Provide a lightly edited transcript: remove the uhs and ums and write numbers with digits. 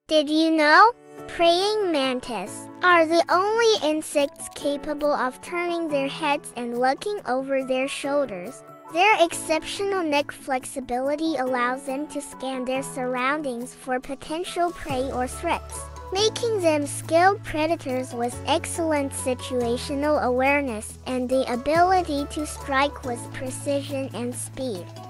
Did you know? Praying mantis are the only insects capable of turning their heads and looking over their shoulders. Their exceptional neck flexibility allows them to scan their surroundings for potential prey or threats, making them skilled predators with excellent situational awareness and the ability to strike with precision and speed.